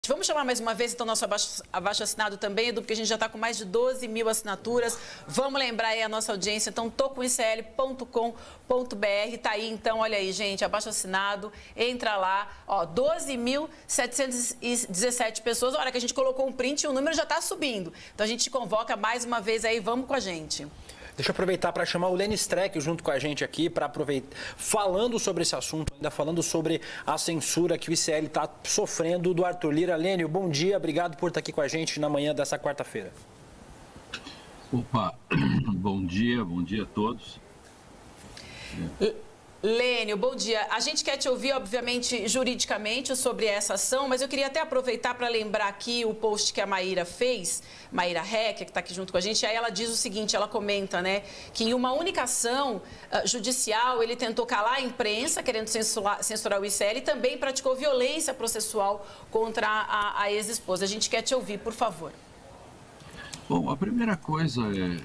Vamos chamar mais uma vez, então, nosso abaixo-assinado também, Edu, porque a gente já está com mais de 12 mil assinaturas. Vamos lembrar aí a nossa audiência, então, tocomicl.com.br. Tá aí, então, olha aí, gente, abaixo-assinado, entra lá, ó, 12.717 pessoas. Olha que a gente colocou um print e o número já está subindo. Então, a gente convoca mais uma vez aí, vamos com a gente. Deixa eu aproveitar para chamar o Lênio Streck junto com a gente aqui, para aproveitar, falando sobre esse assunto, ainda falando sobre a censura que o ICL está sofrendo do Arthur Lira. Lênio, bom dia, obrigado por estar aqui com a gente na manhã dessa quarta-feira. Opa, bom dia a todos. Lênio, bom dia. A gente quer te ouvir, obviamente, juridicamente sobre essa ação, mas eu queria até aproveitar para lembrar aqui o post que a Maíra fez, Maíra Hecker, que está aqui junto com a gente, e aí ela diz o seguinte, ela comenta, né, que em uma única ação judicial ele tentou calar a imprensa, querendo censurar o ICL, e também praticou violência processual contra a ex-esposa. A gente quer te ouvir, por favor. Bom, a primeira coisa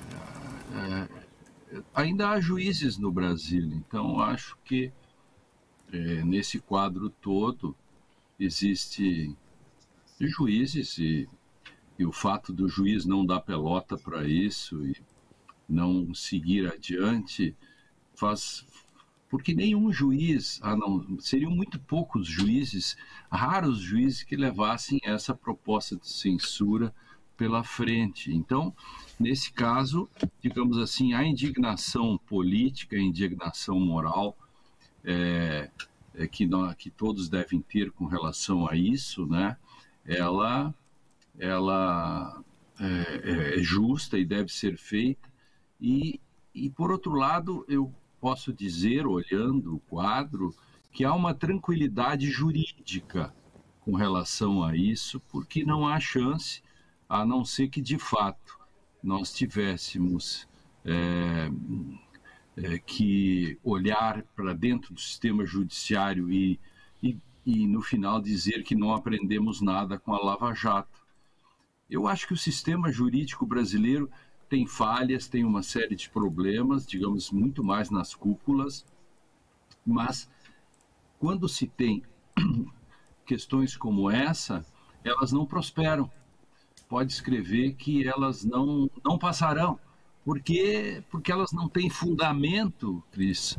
ainda há juízes no Brasil, então acho que nesse quadro todo existe juízes e o fato do juiz não dar pelota para isso e não seguir adiante faz... Porque nenhum juiz, seriam muito poucos juízes, raros juízes que levassem essa proposta de censura pela frente. Então, nesse caso, digamos assim, a indignação política, a indignação moral que todos devem ter com relação a isso, né? Ela é justa e deve ser feita. E, por outro lado, eu posso dizer, olhando o quadro, que há uma tranquilidade jurídica com relação a isso, porque não há chance, a não ser que, de fato, nós tivéssemos que olhar para dentro do sistema judiciário e, no final, dizer que não aprendemos nada com a Lava Jato. Eu acho que o sistema jurídico brasileiro tem falhas, tem uma série de problemas, digamos, muito mais nas cúpulas, mas quando se tem questões como essa, elas não prosperam. Pode escrever que elas não passarão, porque elas não têm fundamento, Cris,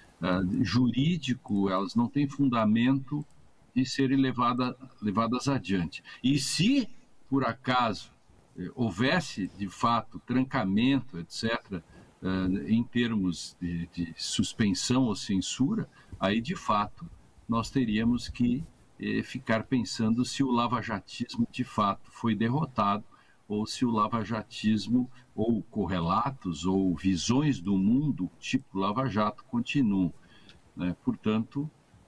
jurídico, elas não têm fundamento de serem levadas adiante. E se, por acaso, houvesse, de fato, trancamento, etc., em termos de suspensão ou censura, aí, de fato, nós teríamos que ficar pensando se o lavajatismo de fato foi derrotado ou se o lavajatismo ou correlatos ou visões do mundo tipo Lava-Jato continuam, né? Portanto,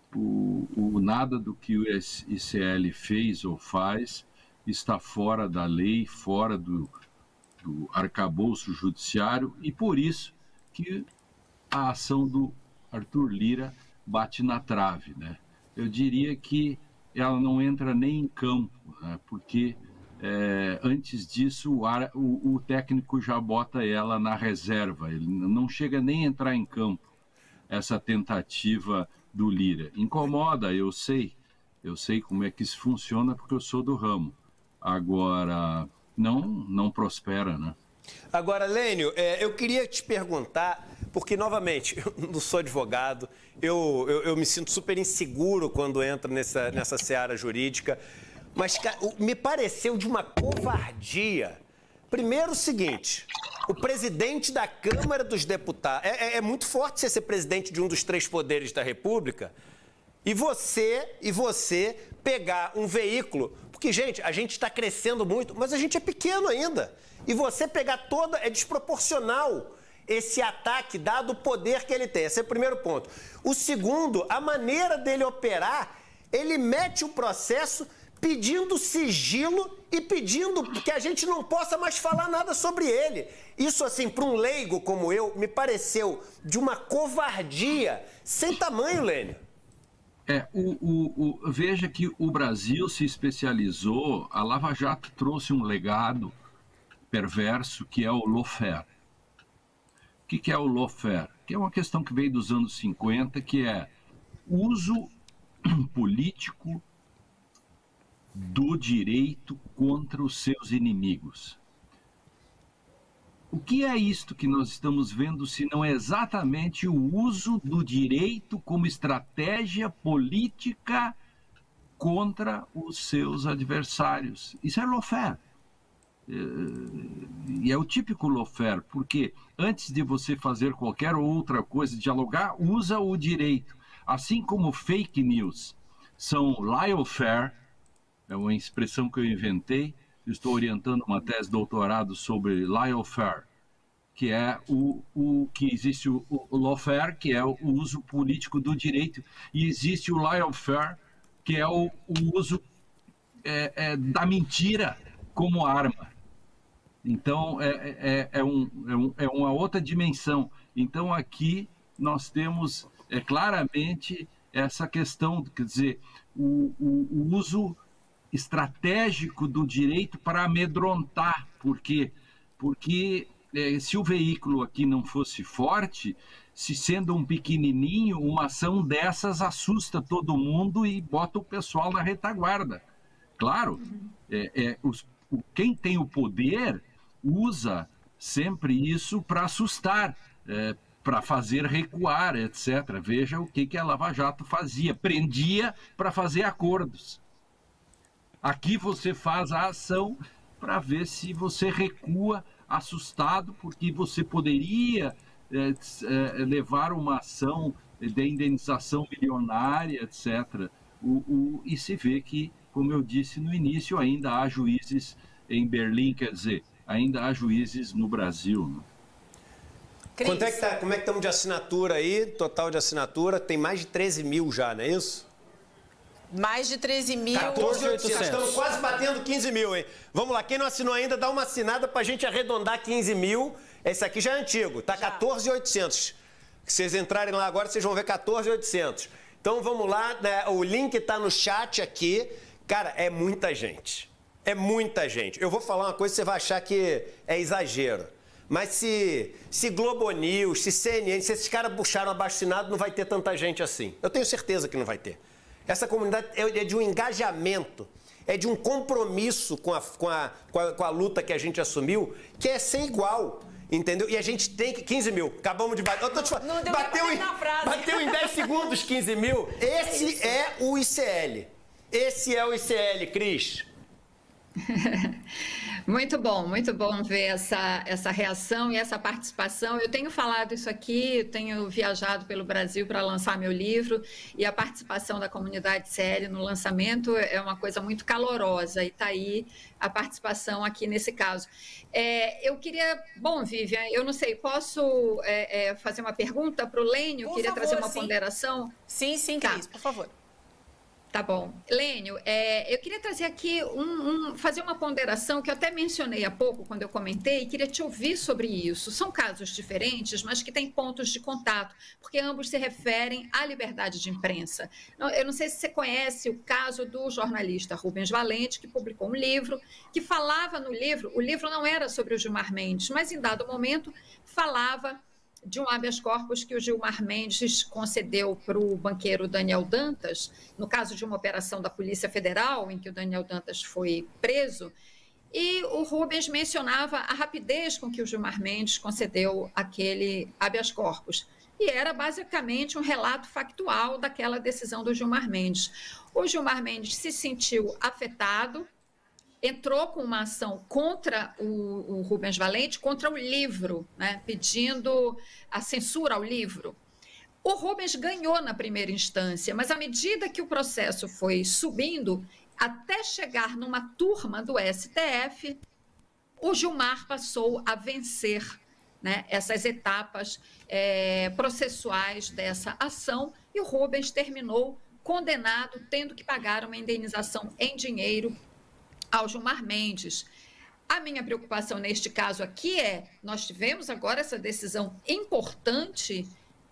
o nada do que o ICL fez ou faz está fora da lei, fora do arcabouço judiciário, e por isso que a ação do Arthur Lira bate na trave, né? Eu diria que ela não entra nem em campo, né? Porque antes disso o técnico já bota ela na reserva, ele não chega nem a entrar em campo, essa tentativa do Lira. Incomoda, eu sei como é que isso funciona porque eu sou do ramo. Agora, não prospera, né? Agora, Lênio, eu queria te perguntar, porque, novamente, eu não sou advogado, eu me sinto super inseguro quando entro nessa seara jurídica, mas me pareceu de uma covardia. Primeiro, o seguinte, o presidente da Câmara dos Deputados, é muito forte você ser presidente de um dos três poderes da República, e você pegar um veículo, porque, gente, a gente está crescendo muito, mas a gente é pequeno ainda. E você pegar é desproporcional esse ataque, dado o poder que ele tem. Esse é o primeiro ponto. O segundo, a maneira dele operar, ele mete o processo pedindo sigilo e pedindo que a gente não possa mais falar nada sobre ele. Isso, assim, para um leigo como eu, me pareceu de uma covardia sem tamanho, Lênio. Veja que o Brasil se especializou, a Lava Jato trouxe um legado perverso que é o lawfare. O que é o lawfare? Que é uma questão que veio dos anos 50, que é uso político do direito contra os seus inimigos. O que é isto que nós estamos vendo, se não é exatamente o uso do direito como estratégia política contra os seus adversários? Isso é lawfare. E é o típico lawfare, porque antes de você fazer qualquer outra coisa, dialogar, usa o direito. Assim como fake news são lawfare, é uma expressão que eu inventei. Eu estou orientando uma tese de doutorado sobre lawfare, que é o que existe o lawfare, que é o uso político do direito, e existe o lawfare, que é o uso da mentira como arma. Então, é uma outra dimensão. Então, aqui nós temos claramente essa questão, quer dizer, o uso estratégico do direito para amedrontar. Por quê? Porque se o veículo aqui não fosse forte, se sendo um pequenininho, uma ação dessas assusta todo mundo e bota o pessoal na retaguarda. Claro, quem tem o poder usa sempre isso para assustar, para fazer recuar, etc. Veja o que a Lava Jato fazia, prendia para fazer acordos. Aqui você faz a ação para ver se você recua assustado, porque você poderia levar uma ação de indenização milionária, etc. E se vê que, como eu disse no início, ainda há juízes em Berlim, quer dizer, ainda há juízes no Brasil. Né? Como é que estamos de assinatura aí? Total de assinatura, tem mais de 13 mil já, não é isso? Mais de 13 mil. 14.800. Estamos quase batendo 15 mil, hein? Vamos lá, quem não assinou ainda, dá uma assinada pra gente arredondar 15 mil. Esse aqui já é antigo, tá? 14.800. Se vocês entrarem lá agora, vocês vão ver 14.800. Então vamos lá, né? O link tá no chat aqui. Cara, é muita gente. É muita gente. Eu vou falar uma coisa que você vai achar que é exagero. Mas se Globo News, se CNN, se esses caras puxaram abaixo-assinado, não vai ter tanta gente assim. Eu tenho certeza que não vai ter. Essa comunidade é de um engajamento, é de um compromisso com a luta que a gente assumiu, que é sem igual, entendeu? E a gente tem que... 15 mil, acabamos de bater... Eu tô te falando, bateu em 10 segundos 15 mil. Esse é o ICL. Esse é o ICL, Cris. Muito bom ver essa reação e essa participação. Eu tenho falado isso aqui, tenho viajado pelo Brasil para lançar meu livro e a participação da comunidade CL no lançamento é uma coisa muito calorosa e está aí a participação aqui nesse caso. Eu queria... Bom, Vivian, eu não sei, posso fazer uma pergunta para o Lênio? Queria trazer uma ponderação? Sim, Cris, por favor. Tá bom. Lênio, eu queria trazer aqui, fazer uma ponderação que eu até mencionei há pouco, quando eu comentei, e queria te ouvir sobre isso. São casos diferentes, mas que têm pontos de contato, porque ambos se referem à liberdade de imprensa. Eu não sei se você conhece o caso do jornalista Rubens Valente, que publicou um livro, que falava no livro, o livro não era sobre o Gilmar Mendes, mas em dado momento falava de um habeas corpus que o Gilmar Mendes concedeu para o banqueiro Daniel Dantas, no caso de uma operação da Polícia Federal, em que o Daniel Dantas foi preso, e o Rubens mencionava a rapidez com que o Gilmar Mendes concedeu aquele habeas corpus. E era basicamente um relato factual daquela decisão do Gilmar Mendes. O Gilmar Mendes se sentiu afetado, entrou com uma ação contra o Rubens Valente, contra o livro, né, pedindo a censura ao livro. O Rubens ganhou na primeira instância, mas à medida que o processo foi subindo, até chegar numa turma do STF, o Gilmar passou a vencer, né, essas etapas processuais dessa ação e o Rubens terminou condenado, tendo que pagar uma indenização em dinheiro ao Gilmar Mendes. A minha preocupação neste caso aqui nós tivemos agora essa decisão importante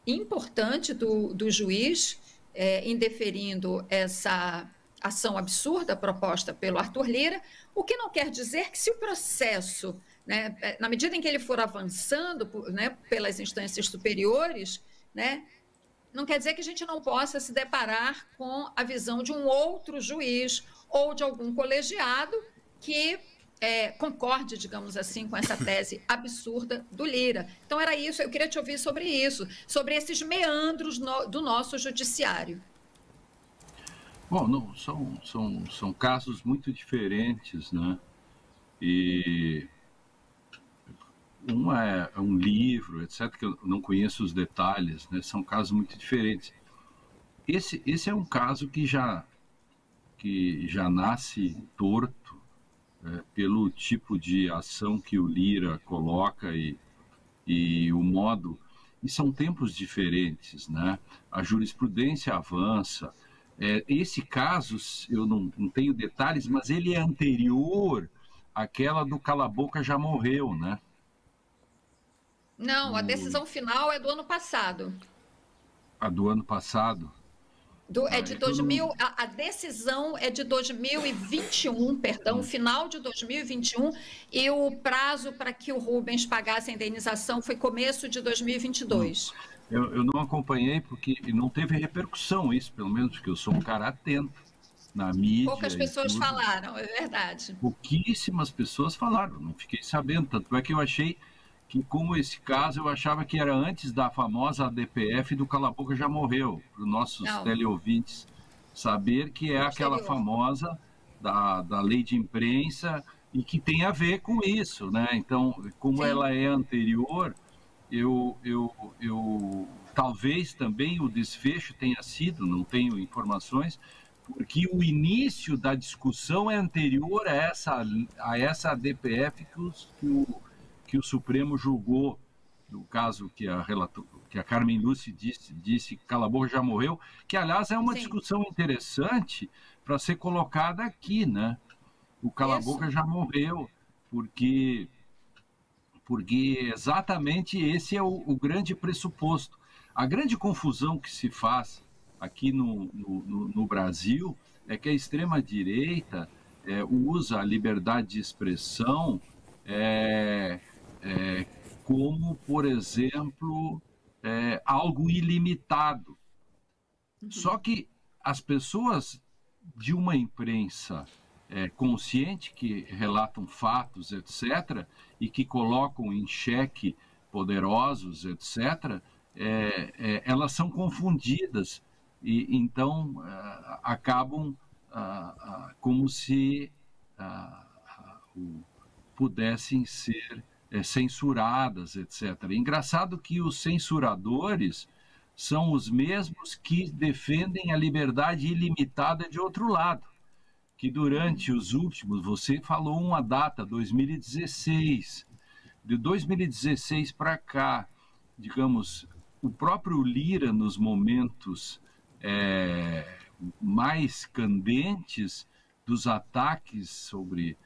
do juiz indeferindo essa ação absurda proposta pelo Arthur Lira, o que não quer dizer que se o processo, né, na medida em que ele for avançando, né, pelas instâncias superiores, né, não quer dizer que a gente não possa se deparar com a visão de um outro juiz ou de algum colegiado que concorde, digamos assim, com essa tese absurda do Lira. Então, era isso, eu queria te ouvir sobre isso, sobre esses meandros do nosso judiciário. Bom, não, são casos muito diferentes, né? E é um livro, etc., que eu não conheço os detalhes, né? São casos muito diferentes. Esse é um caso que já nasce torto pelo tipo de ação que o Lira coloca e o modo... E são tempos diferentes, né? A jurisprudência avança. Esse caso, eu não tenho detalhes, mas ele é anterior àquela do Cala a Boca Já Morreu, né? Não, a decisão final é do ano passado. A do ano passado? A decisão é de 2021, perdão, final de 2021, e o prazo para que o Rubens pagasse a indenização foi começo de 2022. Eu não acompanhei porque não teve repercussão isso, pelo menos porque eu sou um cara atento na mídia. Poucas pessoas falaram, é verdade. Pouquíssimas pessoas falaram, não fiquei sabendo, tanto é que eu achei que, como esse caso, eu achava que era antes da famosa ADPF do Cala a Boca Já Morreu, para os nossos teleouvintes saber que é aquela famosa da lei de imprensa e que tem a ver com isso, né? Então, como ela é anterior, talvez também o desfecho tenha sido, não tenho informações, porque o início da discussão é anterior a essa ADPF que o Supremo julgou, no caso que a Carmen Lúcia disse que Cala a Boca Já Morreu, que, aliás, é uma discussão interessante para ser colocada aqui, né? O Cala a Boca Já Morreu, porque exatamente esse é o grande pressuposto. A grande confusão que se faz aqui no Brasil é que a extrema-direita usa a liberdade de expressão como, por exemplo, algo ilimitado. Só que as pessoas de uma imprensa consciente, que relatam fatos, etc., e que colocam em xeque poderosos, etc., elas são confundidas e então acabam como se pudessem ser censuradas, etc. Engraçado que os censuradores são os mesmos que defendem a liberdade ilimitada de outro lado, que durante os últimos, você falou uma data, 2016, de 2016 para cá, digamos, o próprio Lira, nos momentos mais candentes dos ataques sobre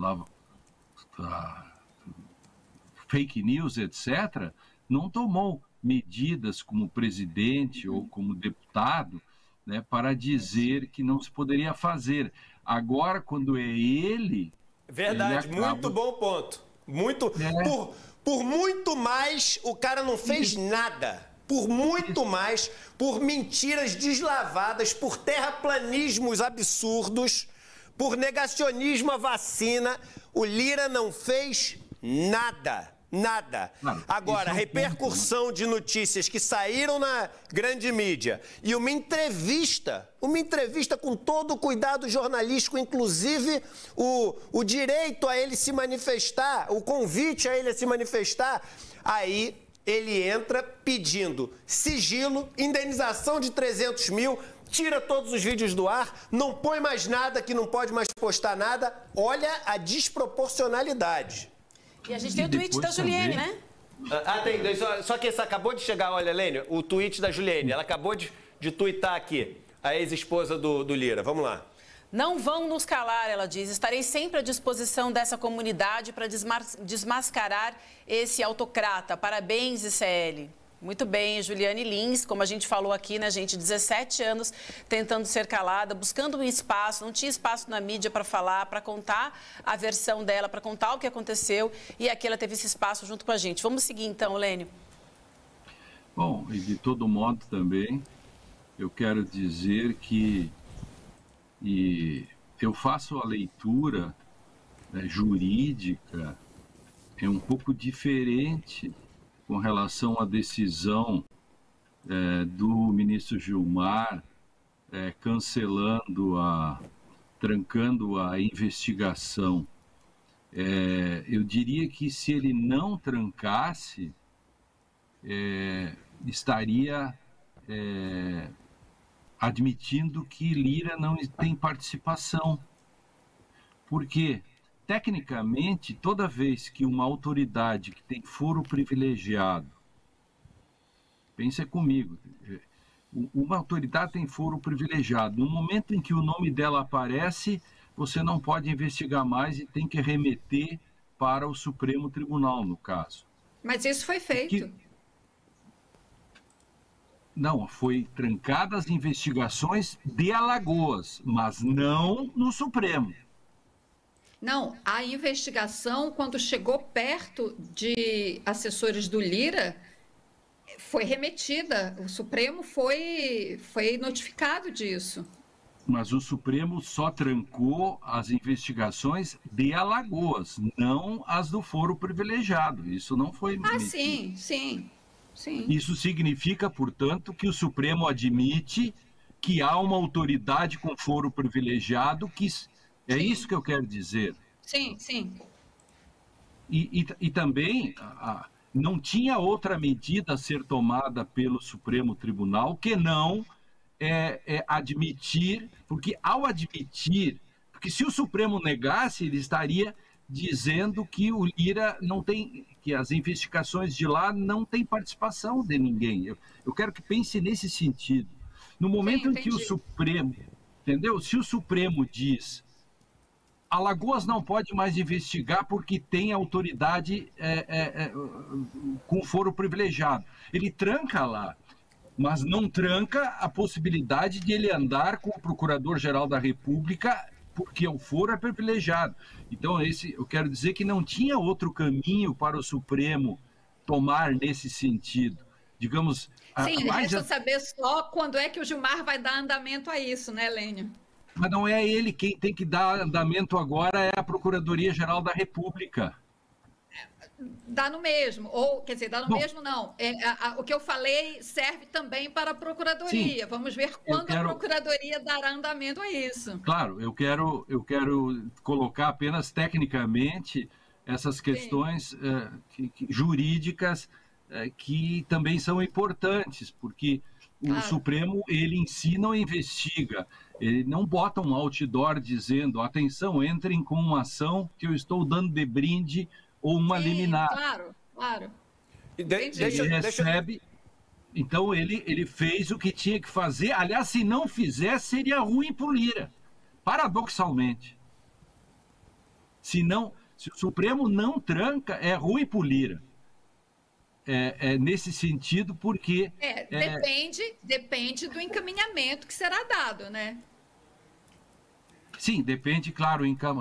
fake news, etc., não tomou medidas como presidente ou como deputado, né, para dizer que não se poderia fazer. Agora, quando é ele... Verdade, ele acaba... muito bom ponto. Muito... Por muito mais, o cara não fez nada. Por muito mais, por mentiras deslavadas, por terraplanismos absurdos, por negacionismo à vacina, o Lira não fez nada. Nada. Agora, repercussão de notícias que saíram na grande mídia e uma entrevista com todo o cuidado jornalístico, inclusive o direito a ele se manifestar, o convite a ele a se manifestar, aí ele entra pedindo sigilo, indenização de 300 mil, tira todos os vídeos do ar, não põe mais nada, que não pode mais postar nada. Olha a desproporcionalidade. E a gente tem o tweet da Juliene, né? Tem. Só que isso acabou de chegar, olha, Lênio, o tweet da Juliene. Ela acabou de tuitar aqui, a ex-esposa do Lira. Vamos lá. Não vão nos calar, ela diz. Estarei sempre à disposição dessa comunidade para desmascarar esse autocrata. Parabéns, ICL. Muito bem, Juliane Lins, como a gente falou aqui, né, gente, 17 anos tentando ser calada, buscando um espaço, não tinha espaço na mídia para falar, para contar a versão dela, para contar o que aconteceu, e aqui ela teve esse espaço junto com a gente. Vamos seguir então, Lênio. Bom, e de todo modo também, eu quero dizer que eu faço a leitura jurídica um pouco diferente com relação à decisão do ministro Gilmar trancando a investigação. Eu diria que se ele não trancasse, estaria admitindo que Lira não tem participação. Porque, tecnicamente, toda vez que uma autoridade que tem foro privilegiado, pensa comigo, uma autoridade tem foro privilegiado, no momento em que o nome dela aparece, você não pode investigar mais e tem que remeter para o Supremo Tribunal, no caso. Mas isso foi feito. Não, foi trancadas as investigações de Alagoas, mas não no Supremo. Não, a investigação, quando chegou perto de assessores do Lira, foi remetida. O Supremo foi notificado disso. Mas o Supremo só trancou as investigações de Alagoas, não as do foro privilegiado. Isso não foi metido. Sim. Isso significa, portanto, que o Supremo admite que há uma autoridade com foro privilegiado que... É isso que eu quero dizer. Sim. E também não tinha outra medida a ser tomada pelo Supremo Tribunal que não admitir, porque ao admitir, porque se o Supremo negasse, ele estaria dizendo que o Lira não tem, que as investigações de lá não tem participação de ninguém. Eu quero que pense nesse sentido. No momento em que o Supremo, entendeu? Se o Supremo diz Alagoas não pode mais investigar porque tem autoridade com foro privilegiado. Ele tranca lá, mas não tranca a possibilidade de ele andar com o Procurador-Geral da República porque o foro é privilegiado. Então, eu quero dizer que não tinha outro caminho para o Supremo tomar nesse sentido. Digamos... Sim, resta saber só quando é que o Gilmar vai dar andamento a isso, né, Lênio? Mas não é ele quem tem que dar andamento agora, é a Procuradoria-Geral da República. Dá no mesmo, ou, quer dizer, dá no mesmo não. O que eu falei serve também para a Procuradoria. Sim, vamos ver quando a Procuradoria dará andamento a isso. Claro, eu quero colocar apenas tecnicamente essas questões jurídicas que também são importantes, porque o Supremo, ele em si não investiga. Ele não bota um outdoor dizendo, atenção, entrem com uma ação que eu estou dando de brinde ou uma liminar. Claro. Ele recebe... Então, ele fez o que tinha que fazer. Aliás, se não fizer, seria ruim para o Lira. Paradoxalmente. Se o Supremo não tranca, é ruim para o Lira. Nesse sentido, porque... Depende do encaminhamento que será dado, né? Sim, depende, claro.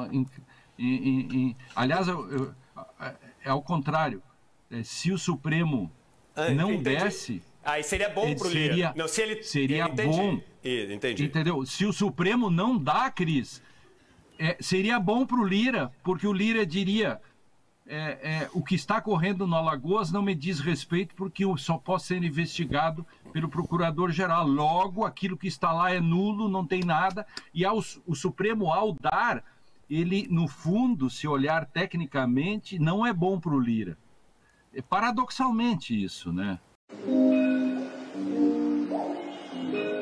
Aliás, é ao contrário. Se o Supremo não desse... Aí seria bom para o Lira. Seria bom. Entendi. Entendeu? Se o Supremo não dá, Cris, seria bom para o Lira, porque o Lira diria... o que está correndo no Alagoas não me diz respeito porque eu só posso ser investigado pelo Procurador-Geral. Logo, aquilo que está lá é nulo, não tem nada. E o Supremo, ao dar, ele, no fundo, se olhar tecnicamente, não é bom para o Lira. É paradoxalmente isso, né?